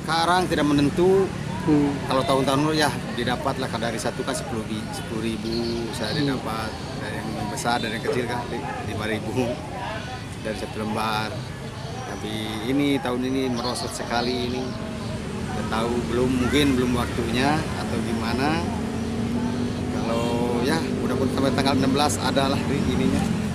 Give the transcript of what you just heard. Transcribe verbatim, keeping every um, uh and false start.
sekarang tidak menentu. Hmm. Kalau tahun-tahun lalu ya didapat lah, dari satu kan sepuluh ribu saya Hmm. didapat, dari yang besar dan yang kecil kan lima ribu dari satu lembar. Tapi ini tahun ini merosot sekali ini. Kita tahu belum, mungkin belum waktunya atau gimana. Kalau ya mudah-mudahan sampai tanggal enam belas adalah ininya.